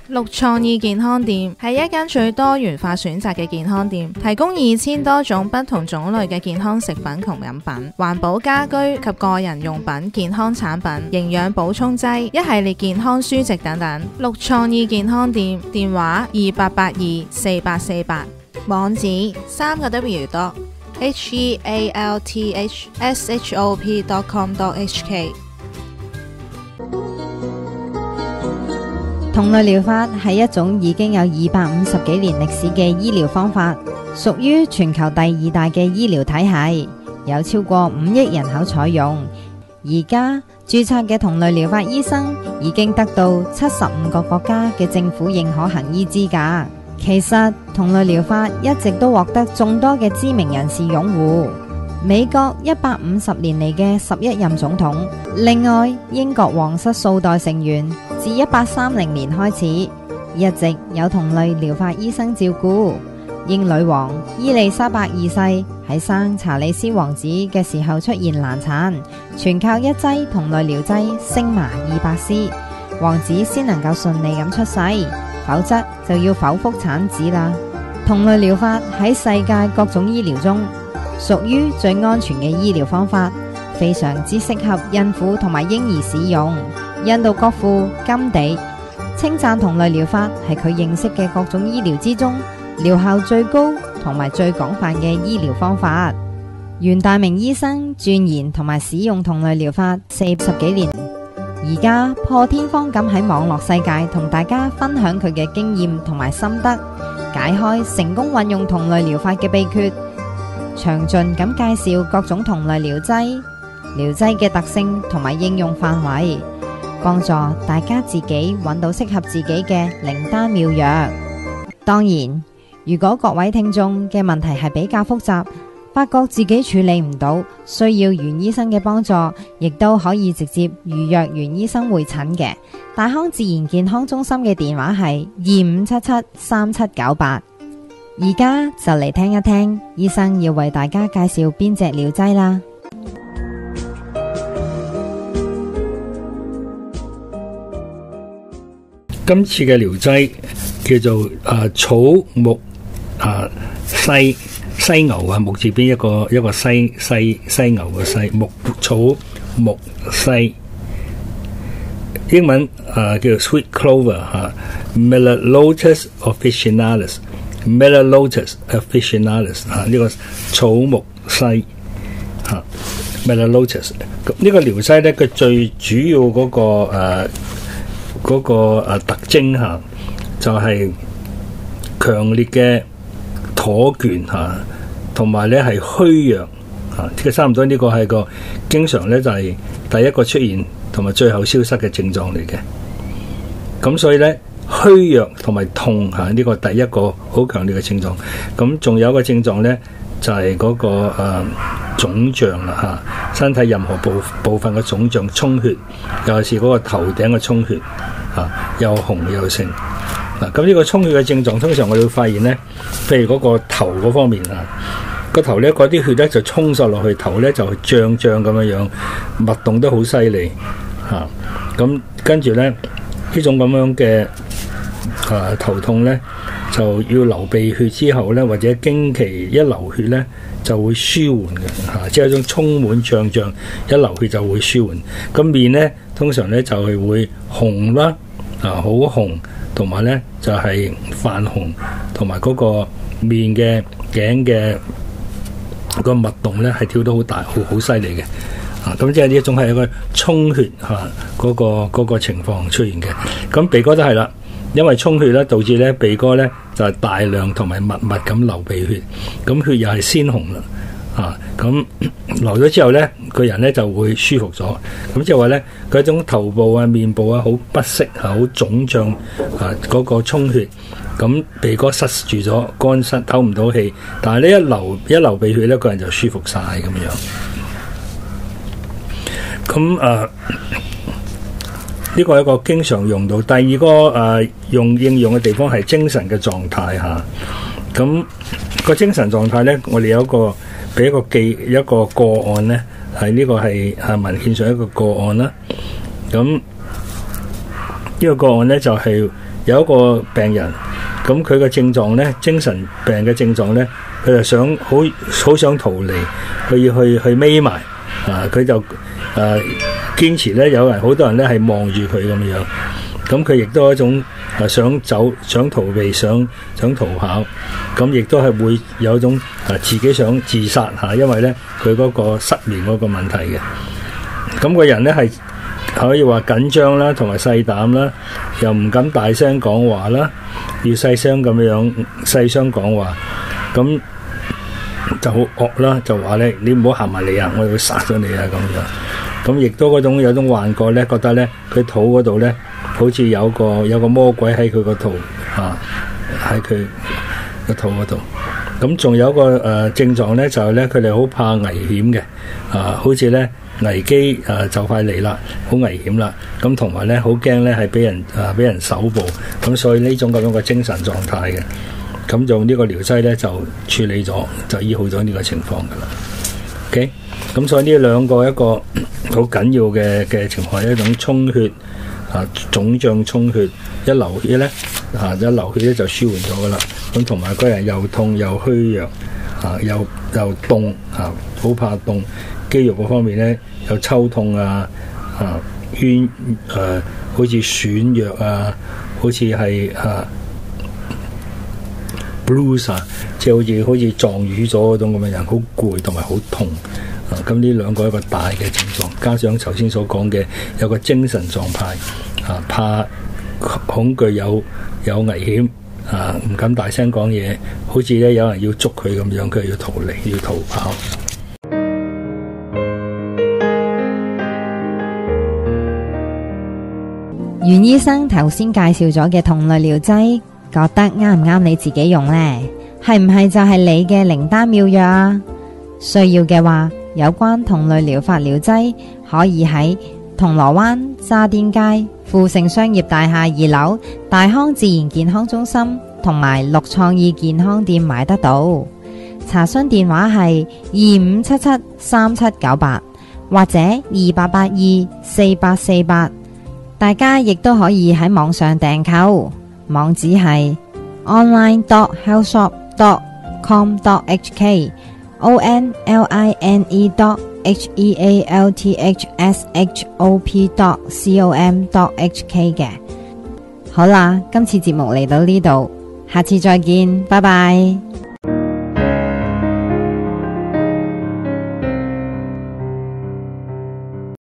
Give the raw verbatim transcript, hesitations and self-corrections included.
綠創意健康店係一間最多元化選擇嘅健康店，提供二千多種不同種類嘅健康食品同飲品、環保家居及個人用品、健康產品、營養補充劑、一系列健康書籍等等。綠創意健康店電話二八八二四八四八，網址三個 W 多 H E A L T H S H O P dot com dot H K。 同類療法係一種已經有二百五十幾年歷史嘅醫療方法，屬於全球第二大嘅醫療體系，有超過五億人口採用。而家註冊嘅同類療法醫生已經得到七十五個國家嘅政府認可行醫資格。其實同類療法一直都獲得眾多嘅知名人士擁護。美國一百五十年嚟嘅十一任總統，另外英國皇室數代成員自一八三零年開始，一直有同類療法醫生照顧。英女王伊麗莎白二世喺生查理斯王子嘅時候出現難產，全靠一劑同類療劑星麻二百絲，王子先能夠順利咁出世，否則就要剖腹產子啦。同類療法喺世界各種醫療中屬於最安全嘅醫療方法，非常之適合孕婦同埋嬰兒使用。印度國父甘地稱讚同類療法係佢認識嘅各種醫療之中療效最高同埋最廣泛嘅醫療方法。袁大明醫生鑽研同埋使用同類療法四十幾年，而家破天荒咁喺網絡世界同大家分享佢嘅經驗同埋心得，解開成功運用同類療法嘅秘訣，詳盡咁介紹各種同類療劑、療劑嘅特性同埋應用範圍，幫助大家自己揾到適合自己嘅靈丹妙藥。當然，如果各位聽眾嘅問題係比較複雜，發覺自己處理唔到，需要袁醫生嘅幫助，亦都可以直接預約袁醫生會診嘅。大康自然健康中心嘅電話係二五七七三七九八。而家就嚟聽一聽醫生要為大家介紹邊隻療劑啦。 今次嘅療劑叫做啊草木啊犀犀牛啊，木字邊一個一個犀犀犀牛嘅犀，木草木犀，英文啊叫做 sweet clover 吓 Melonotus officinalis。Melonotus officinalis 啊，呢個草木犀嚇 Melonotus。咁呢個療劑咧，佢最主要嗰個誒嗰個誒特徵嚇，就係強烈嘅駝倦嚇，同埋咧係虛弱嚇。即係差唔多呢個係個經常咧就係第一個出現同埋最後消失嘅症狀嚟嘅。咁所以咧，虛弱同埋痛嚇，呢個第一個好強烈嘅症狀。咁仲有一個症狀呢，就係、是、嗰、那個誒、呃、腫脹啦嚇，身體任何部部分嘅腫脹、充血，尤其是嗰個頭頂嘅充血嚇、啊，又紅又盛嗱。咁、啊、呢個充血嘅症狀，通常我哋會發現呢，譬如嗰個頭嗰方面啊，個頭呢，嗰啲血呢就衝晒落去，頭呢就脹脹咁樣樣，脈動得好犀利嚇。咁、啊、跟住呢，呢種咁樣嘅啊頭痛咧，就要流鼻血之後咧，或者經期一流血咧，就會舒緩嘅嚇，即係一種充滿脹脹，一流血就會舒緩。咁面咧，通常咧就係、是、會紅啦，啊好紅，同埋咧就係、是、泛紅，同埋嗰個面嘅頸嘅個脈動咧係跳得好大，好好犀利嘅。啊，咁即係呢一種係一個充血嚇嗰、啊那個嗰、那個情況出現嘅。咁鼻哥都係啦。因為充血咧，導致咧鼻哥咧就係、是、大量同埋密密咁流鼻血，咁血又係鮮紅啦，啊，咁流咗之後咧，個人咧就會舒服咗，咁即係話咧，佢一種頭部啊、面部啊好不適啊、好腫脹啊嗰、那個充血，咁鼻哥塞住咗，乾塞唞唔到氣，但係呢一流一流鼻血咧，個人就舒服晒咁樣。咁啊。呢個係一個經常用到，第二個誒、呃、用應用嘅地方係精神嘅狀態嚇。咁、個精神狀態咧，我哋有一個俾一個記一個個案咧，係呢個係係文獻上一個個案啦。咁呢個個案咧就係、是、 有一個病人，咁佢嘅症狀咧，精神病嘅症狀咧，佢就想好好想逃離，佢要去去匿埋啊！佢就誒、啊、堅持咧，有人好多人咧係望住佢咁樣，咁佢亦都係一種誒想走、想逃避、想想逃跑，咁亦都係會有一種誒自己想自殺嚇，因為咧佢嗰個失眠嗰個問題嘅，咁個人咧係可以話緊張啦，同埋細膽啦，又唔敢大聲講話啦，要細聲咁樣細聲講話，咁就好惡啦，就話咧你唔好行埋嚟啊，我會殺咗你啊咁樣。咁亦都嗰種有種幻覺咧，覺得咧佢肚嗰度咧好似有個有個魔鬼喺佢個肚啊，喺佢個肚嗰度。咁仲有一個誒、呃、症狀咧，就係咧佢哋好怕危險嘅啊，好似咧。危機誒、呃、就快嚟啦，好危險啦！咁同埋咧，好驚咧係俾人誒俾、呃、人搜捕，咁所以呢種咁樣嘅精神狀態嘅，咁用呢個療劑咧就處理咗，就醫好咗呢個情況噶啦。OK，咁所以呢兩個一個好緊要嘅嘅情況係一種充血啊，腫脹充血，一流血咧啊，一流血咧就舒緩咗噶啦。咁同埋個人又痛又虛弱啊，又又凍啊，好怕凍。肌肉嗰方面咧有抽痛啊，啊痠誒，好似損弱啊，好似係啊 blues 啊，即係好似好似撞瘀咗嗰種咁嘅人，好攰同埋好痛啊！咁呢兩個一個大嘅症狀，加上頭先所講嘅有個精神狀態啊，怕恐懼有有危險啊，唔敢大聲講嘢，好似咧有人要捉佢咁樣，佢要逃離要逃跑。 袁醫生頭先介紹咗嘅同類療劑，覺得啱唔啱你自己用呢？係唔係就係你嘅靈丹妙藥啊？需要嘅話，有關同類療法療劑可以喺銅鑼灣渣甸街富盛商業大廈二樓大康自然健康中心同埋綠創意健康店買得到。查詢電話係二五七七三七九八或者二八八二四八四八。大家亦都可以喺網上訂購，網址係 online dot health shop dot com dot h k o n l i n e dot h e a l t h s h o p dot com dot h k 嘅。好啦，今次節目嚟到呢度，下次再見，拜拜。